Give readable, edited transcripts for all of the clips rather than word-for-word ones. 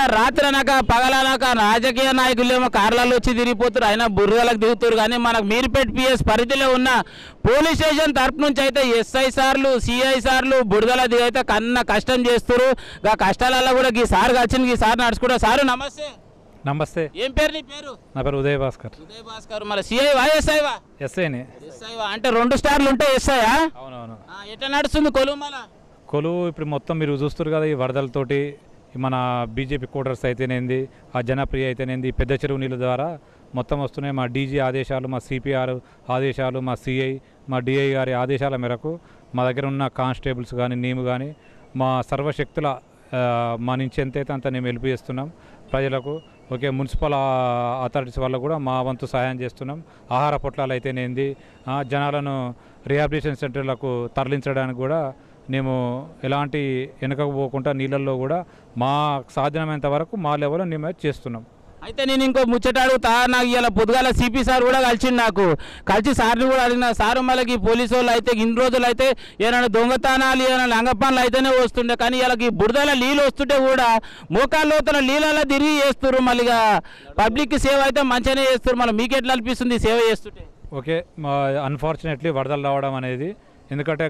రాత్రి అనక పగలనక రాజకీయ నాయకులేమో కార్లలో వచ్చి తిరిగిపోతారు, అయినా బుర్రలకు దిగుతారు. కానీ మనకు మీర్పేట పిఎస్ పరిధిలో ఉన్న పోలీస్ స్టేషన్ తరపు నుంచి అయితే ఎస్ఐ సార్లు సిఐ సార్లు బురదల దిగి అయితే కష్టం చేస్తారు. ఆ కష్టాలలో కూడా ఈ సార్ వచ్చింది, ఈ సార్ నడుచుకుంటా. సారు నమస్తే. నమస్తే. ఏం పేరు నీ పేరు? నా పేరు ఉదయ్ భాస్కర్. ఉదయ్ భాస్కర్. మళ్ళీ సిఐవా ఎస్ఐవా? ఎస్ఐని. ఎస్ఐవా అంటే 2 స్టార్లు ఉంటాయి ఎస్ఐయా? అవునవును. ఎట్లా నడుస్తుంది కొలువు? ఇప్పుడు మొత్తం మీరు చూస్తారు కదా, ఈ వరదలతోటి మన బీజేపీ కోటర్స్ అయితేనేంది, ఆ జనప్రియ అయితేనేంది, పెద్ద చెరువు నీళ్ళ ద్వారా మొత్తం వస్తున్నాయి. మా డీజీ ఆదేశాలు, మా సిపిఆర్ ఆదేశాలు, మా సిఐ, మా డిఐ గారి ఆదేశాల మేరకు మా దగ్గర ఉన్న కానిస్టేబుల్స్ కానీ మేము కానీ మా సర్వశక్తుల మా నుంచి ఎంతైతే అంత మేము హెల్ప్ చేస్తున్నాం ప్రజలకు. ఓకే, మున్సిపల్ అథారిటీస్ వల్ల కూడా మా వంతు సహాయం చేస్తున్నాం. ఆహార పొట్లాలు అయితేనేంది, జనాలను రిహాబిలిటేషన్ సెంటర్లకు తరలించడానికి కూడా మేము ఎలాంటి వెనకకు పోకుండా నీళ్ళల్లో కూడా మా సాధ్యమైనంత వరకు మా లెవెల్లో మేము చేస్తున్నాం. అయితే నేను ఇంకో ముచ్చట అడుగుతా. నాకు ఇలా పొద్దుగాల సిపి సార్ కూడా కలిసిండు, నాకు కలిసి సార్ని కూడా అడిగిన. సారు మళ్ళీ పోలీసు వాళ్ళు అయితే ఇన్ని రోజులు అయితే ఏమైనా దొంగతనాలు ఏమైనా లంగపనులు అయితేనే వస్తుండే, కానీ వీళ్ళకి బురదల నీళ్ళు వస్తుంటే కూడా మోకాళ్ళలోతుల నీళ్ళలో తిరిగి చేస్తారు. మళ్ళీ పబ్లిక్ సేవ అయితే మంచిగానే చేస్తారు. మళ్ళీ మీకు ఎట్లా అనిపిస్తుంది సేవ చేస్తుంటే? ఓకే, అన్ఫార్చునేట్లీ వరదలు రావడం అనేది, ఎందుకంటే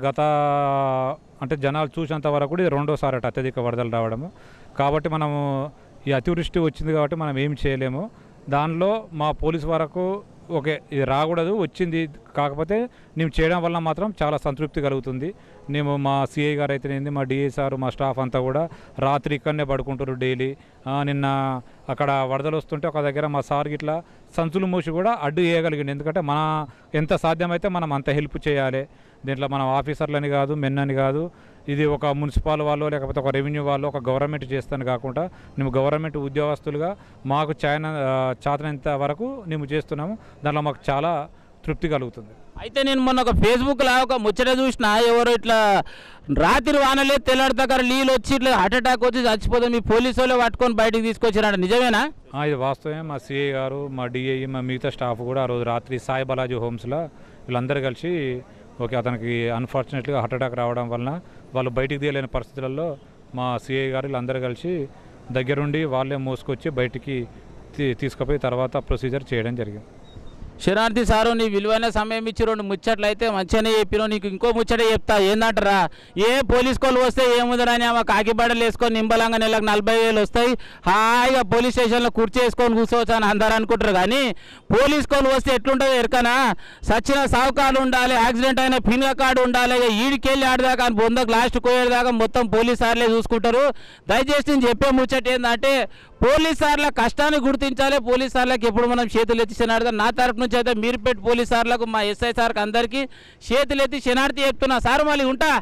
అంటే జనాలు చూసేంత వరకు కూడా ఇది 2వ సారి అత్యధిక వరదలు రావడము. కాబట్టి మనము ఈ అతివృష్టి వచ్చింది కాబట్టి మనం ఏం చేయలేము. దానిలో మా పోలీసు వరకు ఓకే, ఇది రాకూడదు, వచ్చింది, కాకపోతే మేము చేయడం వల్ల మాత్రం చాలా సంతృప్తి కలుగుతుంది. మేము మా సిఐ గారు అయితేనేది, మా డిఐ సారు, మా స్టాఫ్ అంతా కూడా రాత్రి ఇక్కడనే పడుకుంటారు డైలీ. నిన్న అక్కడ వరదలు వస్తుంటే ఒక దగ్గర మా సార్ ఇట్లా సంచులు మూసి కూడా అడ్డు వేయగలిగింది. ఎందుకంటే మన ఎంత సాధ్యమైతే మనం అంత హెల్ప్ చేయాలి. దీంట్లో మనం ఆఫీసర్లని కాదు, మెన్ అని కాదు, ఇది ఒక మున్సిపల్ వాళ్ళు లేకపోతే ఒక రెవెన్యూ వాళ్ళు ఒక గవర్నమెంట్ చేస్తాను కాకుండా మేము గవర్నమెంట్ ఉద్యోగస్తులుగా మాకు చాతనంత వరకు మేము చేస్తున్నాము. దాంట్లో మాకు చాలా తృప్తి కలుగుతుంది. అయితే నేను మొన్న ఒక ఫేస్బుక్లో ఒక ముచ్చట చూసిన, ఎవరు ఇట్లా రాత్రి వానలే తెల్లారి దగ్గర నీళ్ళు వచ్చి ఇట్లా హార్ట్ అటాక్ వచ్చి చచ్చిపోతుంది, మీ పోలీసు వాళ్ళు పట్టుకొని బయటకు తీసుకొచ్చారంట, నిజమేనా? ఇది వాస్తవమే. మా సిఐ గారు, మా డిఐ, మా మిగతా స్టాఫ్ కూడా ఆ రోజు రాత్రి సాయి బాలాజీ హోమ్స్లో వీళ్ళందరూ కలిసి ఓకే, అతనికి అన్ఫార్చునేట్గా హార్ట్ అటాక్ రావడం వలన వాళ్ళు బయటికి తీయలేని పరిస్థితులలో మా సిఐ గారు వీళ్ళందరూ కలిసి దగ్గరుండి వాళ్ళే మోసుకొచ్చి బయటికి తీసుకుపోయి తర్వాత ప్రొసీజర్ చేయడం జరిగింది. శరణార్థి సారు, నీ విలువైన సమయం ఇచ్చి 2 ముచ్చట్లు అయితే మంచిగానే చెప్పినావు. నీకు ఇంకో ముచ్చట చెప్తా, ఏందంటారా? ఏ పోలీస్ కోళ్ళు వస్తే ఏముందని ఆమె కాకిబడలు వేసుకొని నింబలంగా నెలకు 40,000 వస్తాయి, హాయిగా పోలీస్ స్టేషన్లో కుర్చీ వేసుకొని కూర్చోవచ్చు అని అందరూ అనుకుంటారు. కానీ పోలీస్ కోళ్ళు వస్తే ఎట్లుంటుంది ఎరకనా? సచ్చిన సావు కార్డు ఉండాలి, యాక్సిడెంట్ అయిన ఫింగర్ కార్డు ఉండాలి, ఈడికెళ్ళి ఆడదాకా బొందకు లాస్ట్ కోయేదాకా మొత్తం పోలీస్ సార్లే చూసుకుంటారు. దయచేసి నేను చెప్పే ముచ్చట ఏంటంటే, పోలీస్ సార్ల కష్టాన్ని గుర్తించాలి. పోలీస్ సార్లకు ఎప్పుడు మనం చేతులు ఎత్తి శనార్థి, నా తరపు నుంచి అయితే మీర్పేట పోలీస్ సార్లకు, మా ఎస్ఐ సార్కి అందరికీ చేతులు ఎత్తి శనార్థి చెప్తున్నా. సార్ మళ్ళీ ఉంటా.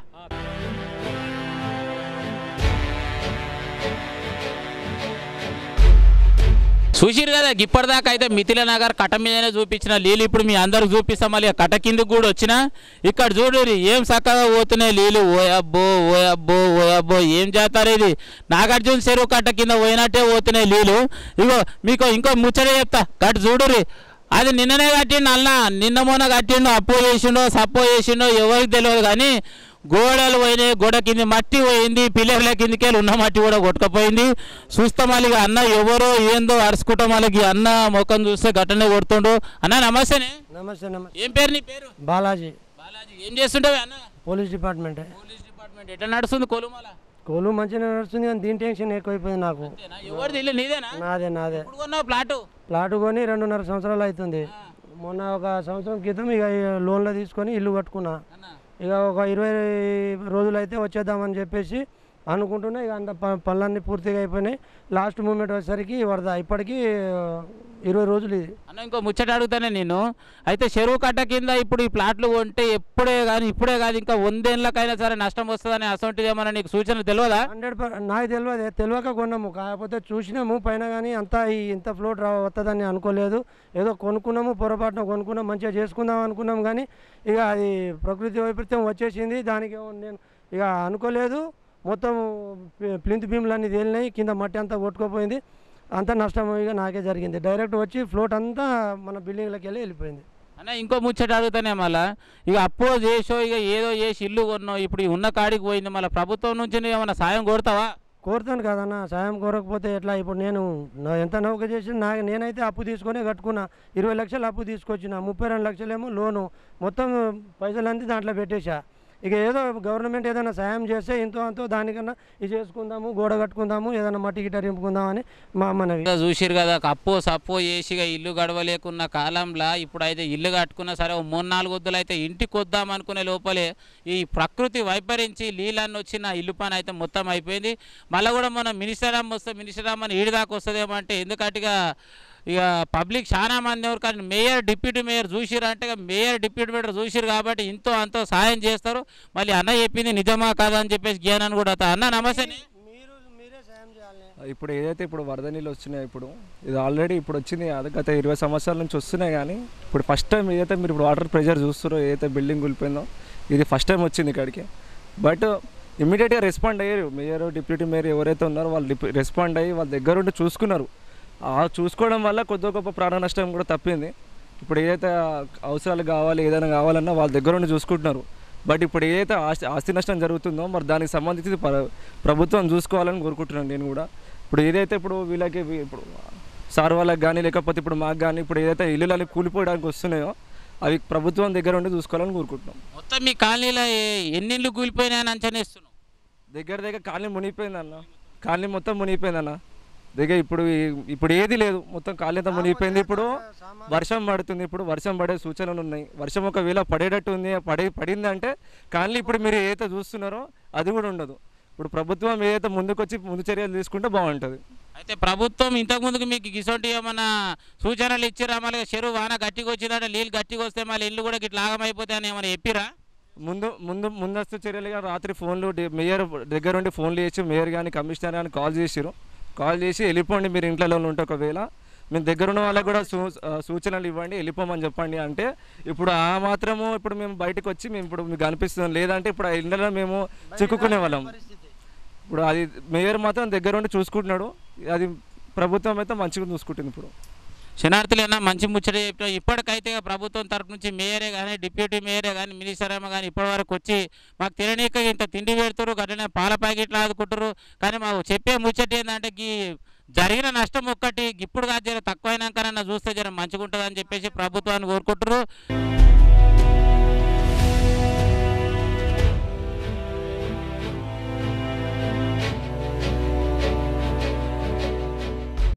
చూసిరు కదా, ఇప్పటిదాకా అయితే మిథిల నగర్ కట్ట మీదనే చూపించిన నీళ్ళు, ఇప్పుడు మీ అందరికి చూపిస్తాం. మళ్ళీ కట్ట కిందకి కూడా వచ్చిన, ఇక్కడ చూడు ఏం చక్కగా పోతున్నాయి నీళ్ళు. ఓయబ్బో ఓయబ్బో ఓయబ్బో, ఏం చేస్తారు ఇది? నాగార్జున చెరువు కట్ట కింద పోయినట్టే పోతున్నాయి నీళ్ళు. ఇగో మీకు ఇంకో ముచ్చట చెప్తా, కట్టు చూడురి. అది నిన్ననే కట్టిండు అన్న, నిన్న మొన్న కట్టిండు, అప్పో చేసిండో సప్పో చేసిండో ఎవరికి తెలియదు. కానీ గోడలు పోయినాయి, గోడ కింద మట్టి పోయింది, పిల్లర్ల కిందకెళ్ళి ఉన్న మట్టి కూడా కొట్టుకపోయింది. చూస్తాం మళ్ళీ అన్న ఎవరో ఏందో అరుచుకుంటాం, వాళ్ళకి అన్న ముఖం చూస్తే గట్టనే కొడుతుండు. అన్న నమస్తేనే. నమస్తే. నమస్తే. ఏం పేరు నీ పేరు? బాలాజీ. బాలాజీ, ఏం చేస్తుంటావు అన్న? Police department. Police department. ఎట్లా నడుస్తుంది కొలుమల? కొలు మంచిగా నడుస్తుంది, కానీ దీని టెన్షన్ ఎక్కువైపోయింది నాకు. ఎవరిది ఇల్లు? నీదేనా? నాదే. ప్లాట్ కొని 2.5 సంవత్సరాలు అవుతుంది. మొన్న ఒక సంవత్సరం క్రితం ఇక లోన్లో తీసుకొని ఇల్లు కట్టుకున్నా. ఇక ఒక 20 రోజులు అయితే వచ్చేద్దామని చెప్పేసి అనుకుంటున్నా. ఇక అంత పనులన్నీ పూర్తిగా అయిపోయినాయి. లాస్ట్ మూమెంట్ వచ్చేసరికి వరద. ఇప్పటికీ 20 రోజులు ఇది అన్న. ఇంకో ముచ్చట అడుగుతానే నేను. అయితే చెరువు కట్ట కింద ఇప్పుడు ఈ ప్లాట్లు కొంటే ఇప్పుడే కాదు ఇంకా 100 ఏళ్ళకైనా సరే నష్టం వస్తుందని అసొంటిది ఏమన్నా నీకు సూచన తెలియదా? 100% నాకు తెలియక కొన్నాము. కాకపోతే చూసినాము పైన, కానీ అంతా ఇంత ఫ్లోట్ వస్తుందని అనుకోలేదు. ఏదో కొనుక్కున్నాము, పొరపాటున కొనుక్కున్నాం, మంచిగా చేసుకుందాం అనుకున్నాం. కానీ ఇక అది ప్రకృతి వైపరీత్యం వచ్చేసింది. దానికి నేను ఇక అనుకోలేదు. మొత్తం ప్లింత్ బీమ్లన్నీ తేలినాయి, కింద మట్టి అంతా కొట్టుకుపోయింది. అంతా నష్టం ఇక నాకే జరిగింది. డైరెక్ట్ వచ్చి ఫ్లోట్ అంతా మన బిల్డింగ్లోకి వెళ్ళిపోయింది. అన్న ఇంకో ముచ్చట అడుగుతానే, మళ్ళీ ఇక అప్పో చేసో ఇక ఏదో చేసి ఇల్లు కొన్నావు, ఇప్పుడు ఉన్న కాడికి పోయింది, మళ్ళీ ప్రభుత్వం నుంచి ఏమైనా సాయం కొడతావా? కోరుతాను కదన్న, సాయం కోరకపోతే ఎట్లా? ఇప్పుడు నేను ఎంత నౌక చేసి నేనైతే అప్పు తీసుకొని కట్టుకున్నా, 20 లక్షలు అప్పు తీసుకొచ్చిన, 32 లక్షలేమో లోను, మొత్తం పైసలంతా దాంట్లో పెట్టేశా. ఇక ఏదో గవర్నమెంట్ ఏదైనా సాయం చేస్తే ఇంతో అంతో దానికన్నా ఇది చేసుకుందాము, గోడ కట్టుకుందాము, ఏదైనా మట్టి గిట్ట రింపుకుందామని మా మనవి. చూసిరు కదా, అప్పో సప్పో చేసిగా ఇల్లు గడవలేకున్న కాలంలో ఇప్పుడైతే ఇల్లు కట్టుకున్నా సరే 3-4 వద్దులు అయితే ఇంటికి వద్దాం అనుకునే లోపలే ఈ ప్రకృతి వైపరించి నీళ్ళన్నీ వచ్చిన ఇల్లు పని అయితే మొత్తం అయిపోయింది. మళ్ళీ కూడా మనం మినిస్టరామ్ వస్తే మినిస్టరామ్ అని ఈడి దాకా వస్తుందేమో అంటే, ఎందుకంటే ఇక పబ్లిక్ చాలా మంది ఎవరు, కానీ మేయర్ డిప్యూటీ మేయర్ చూసిరు అంటే మేయర్ డిప్యూటీ మేయర్ చూసిరు కాబట్టి ఇంతో అంతో సాయం చేస్తారు. మళ్ళీ అన్న చెప్పింది నిజమా కాదా అని చెప్పేసి జ్ఞానాన్ని కూడా అన్న నమస్తే. ఇప్పుడు ఏదైతే ఇప్పుడు వరద నీళ్ళు వస్తున్నాయి, ఇప్పుడు ఇది ఆల్రెడీ ఇప్పుడు వచ్చింది అది గత 20 సంవత్సరాల నుంచి వస్తున్నాయి. కానీ ఇప్పుడు ఫస్ట్ టైం ఏదైతే మీరు ఇప్పుడు వాటర్ ప్రెషర్ చూస్తారో, ఏదైతే బిల్డింగ్ కూలిపోయిందో ఇది ఫస్ట్ టైం వచ్చింది ఇక్కడికి. బట్ ఇమ్మీడియట్గా రెస్పాండ్ అయ్యారు మేయర్ డిప్యూటీ మేయర్ ఎవరైతే ఉన్నారో వాళ్ళు రెస్పాండ్ అయ్యి వాళ్ళ దగ్గరుండి చూసుకున్నారు. చూసుకోవడం వల్ల కొద్దిగా గొప్ప ప్రాణ నష్టం కూడా తప్పింది. ఇప్పుడు ఏదైతే అవసరాలు కావాలి ఏదైనా కావాలన్నా వాళ్ళ దగ్గరుండి చూసుకుంటున్నారు. బట్ ఇప్పుడు ఏదైతే ఆస్తి నష్టం జరుగుతుందో మరి దానికి సంబంధించి ప్రభుత్వం చూసుకోవాలని కోరుకుంటున్నాను నేను కూడా. ఇప్పుడు ఏదైతే ఇప్పుడు వీళ్ళకి ఇప్పుడు సార్ వాళ్ళకి కానీ లేకపోతే ఇప్పుడు మాకు కానీ ఇప్పుడు ఏదైతే ఇల్లులని కూలిపోవడానికి వస్తున్నాయో అవి ప్రభుత్వం దగ్గర ఉండి చూసుకోవాలని కోరుకుంటున్నాం. మొత్తం మీ కాలనీలో ఎన్ని ఇల్లు కూలిపోయినాయని అంచనా ఇస్తున్నాం? దగ్గర కాలనీ మునిగిపోయిందన్న, కాలనీ మొత్తం మునిగిపోయిందన్న. దగ్గర ఇప్పుడు ఏది లేదు, మొత్తం కాలనీతో మునిగిపోయింది. ఇప్పుడు వర్షం పడుతుంది, ఇప్పుడు వర్షం పడే సూచనలు ఉన్నాయి. వర్షం ఒకవేళ పడేటట్టు ఉంది, పడింది అంటే కాలనీ ఇప్పుడు మీరు ఏదైతే చూస్తున్నారో అది కూడా ఉండదు. ఇప్పుడు ప్రభుత్వం ఏదైతే ముందుకొచ్చి ముందు చర్యలు తీసుకుంటే బాగుంటుంది. అయితే ప్రభుత్వం ఇంతకుముందుకు మీకు గిసొంటి ఏమన్నా సూచనలు ఇచ్చిరా? మళ్ళీ చెరువు వాన గట్టిగా వచ్చిందంటే నీళ్ళు గట్టిగా వస్తే మళ్ళీ ఇల్లు కూడా ఇట్లా ఆగమైపోతాయని ఏమైనా చెప్పిరా? ముందస్తు చర్యలుగా రాత్రి ఫోన్లు మేయర్ దగ్గర ఉండి ఫోన్లు చేసి మేయర్ కానీ కమిషనర్ కానీ కాల్ చేసి వెళ్ళిపోండి మీరు ఇంట్లో ఉంటే, ఒకవేళ మేము దగ్గరున్న వాళ్ళకి కూడా సూచనలు ఇవ్వండి వెళ్ళిపోమని చెప్పండి అంటే, ఇప్పుడు ఆ మాత్రము ఇప్పుడు మేము బయటకు వచ్చి మేము ఇప్పుడు మీకు అనిపిస్తుంది. లేదంటే ఇప్పుడు ఆ ఇళ్ళలో మేము చిక్కుకునే వాళ్ళం. ఇప్పుడు అది మేయర్ మాత్రం దగ్గరుండి చూసుకుంటున్నాడు, అది ప్రభుత్వం అయితే మంచిగా చూసుకుంటుంది. ఇప్పుడు శనార్థులైనా మంచి ముచ్చట చెప్పిన ఇప్పటికైతే ప్రభుత్వం తరపు నుంచి మేయరే కానీ డిప్యూటీ మేయరే కానీ మినిస్టర్ ఏమో కానీ ఇప్పటివరకు వచ్చి మాకు తెలియనీక ఇంత తిండి పెడతారు, గట్లనే పాల ప్యాకెట్లు ఆదుకుంటారు. కానీ మాకు చెప్పే ముచ్చట ఏంటంటే జరిగిన నష్టం ఒక్కటి ఇప్పుడు కాదు, జర తక్కువైనాకనన్నా చూస్తే జర మంచిగా ఉంటుంది అని చెప్పేసి ప్రభుత్వాన్ని కోరుకుంటారు.